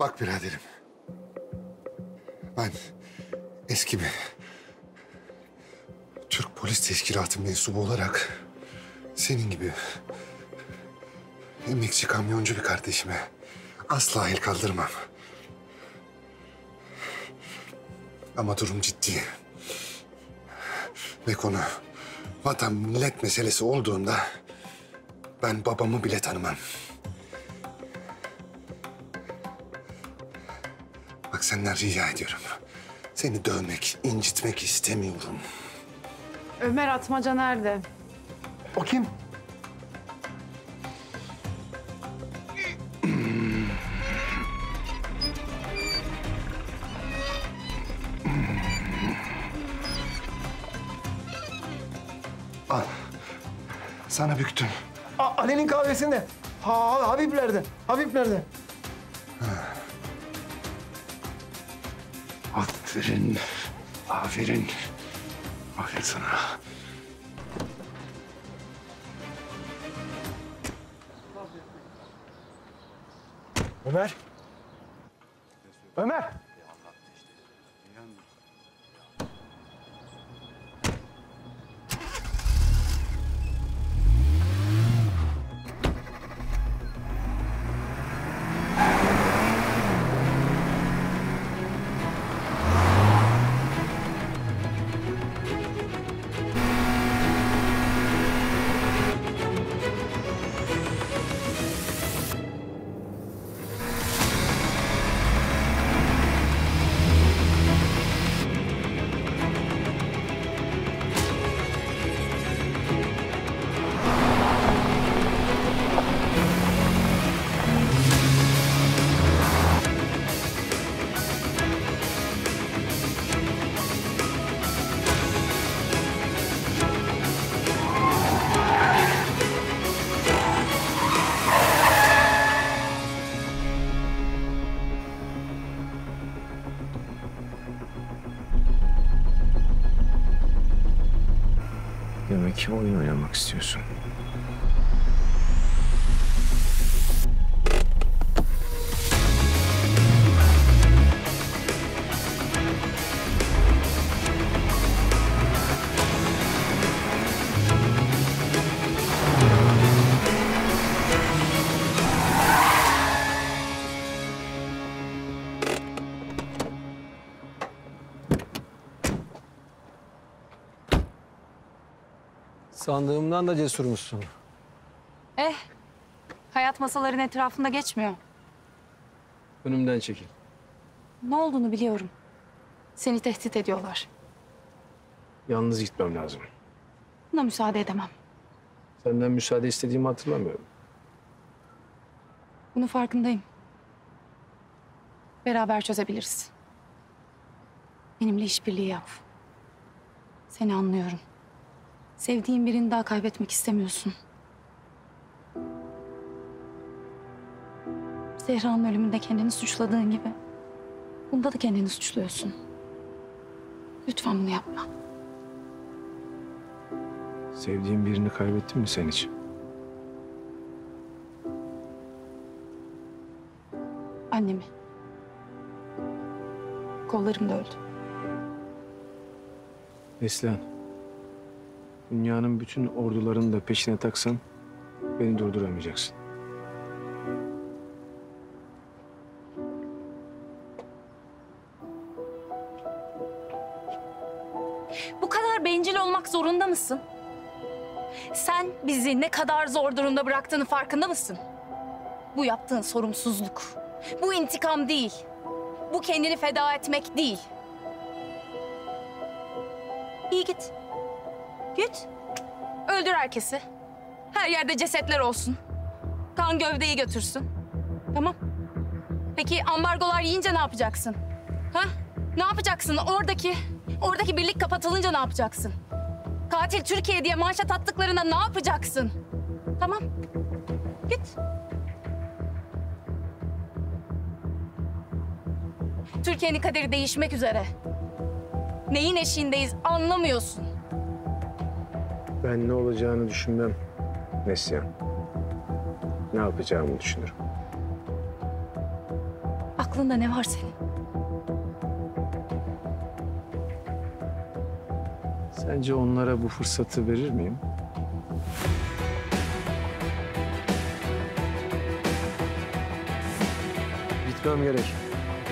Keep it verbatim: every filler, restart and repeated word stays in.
Bak biraderim. Ben eski bir Türk Polis Teşkilatı mensubu olarak senin gibi emekçi kamyoncu bir kardeşime asla el kaldırmam. Ama durum ciddi. Ve konu vatan millet meselesi olduğunda ben babamı bile tanımam. Bak senden rica ediyorum. Seni dövmek, incitmek istemiyorum. Ömer Atmaca nerede? O kim? Al. Sana büktüm. A Ali'nin kahvesinde. Ha, Habib nerede? Habib nerede? Aferin. Aferin. Aferin sana. Ömer. Ömer. Demek ki oyun oynamak istiyorsun. Sandığımdan da cesurmuşsun. Eh, hayat masaların etrafında geçmiyor. Önümden çekil. Ne olduğunu biliyorum. Seni tehdit ediyorlar. Yalnız gitmem lazım. Buna müsaade edemem. Senden müsaade istediğimi hatırlamıyorum. Bunun farkındayım. Beraber çözebiliriz. Benimle işbirliği yap. Seni anlıyorum. Sevdiğin birini daha kaybetmek istemiyorsun. Zehra'nın ölümünde kendini suçladığın gibi bunda da kendini suçluyorsun. Lütfen bunu yapma. Sevdiğin birini kaybettin mi sen hiç? Annemi. Kollarımda öldü. Neslihan. Dünyanın bütün ordularını da peşine taksan beni durduramayacaksın. Bu kadar bencil olmak zorunda mısın? Sen bizi ne kadar zor durumda bıraktığını farkında mısın? Bu yaptığın sorumsuzluk. Bu intikam değil. Bu kendini feda etmek değil. İyi git. Git. Öldür herkesi. Her yerde cesetler olsun. Kan gövdeyi götürsün. Tamam. Peki ambargolar yiyince ne yapacaksın? Ha? Ne yapacaksın? Oradaki, oradaki birlik kapatılınca ne yapacaksın? Katil Türkiye diye manşet attıklarına ne yapacaksın? Tamam. Git. Türkiye'nin kaderi değişmek üzere. Neyin eşiğindeyiz anlamıyorsun. Ben ne olacağını düşünmem Neslihan. Ne yapacağımı düşünürüm. Aklın Aklında ne var senin? Sence onlara bu fırsatı verir miyim? Gitmem gerek.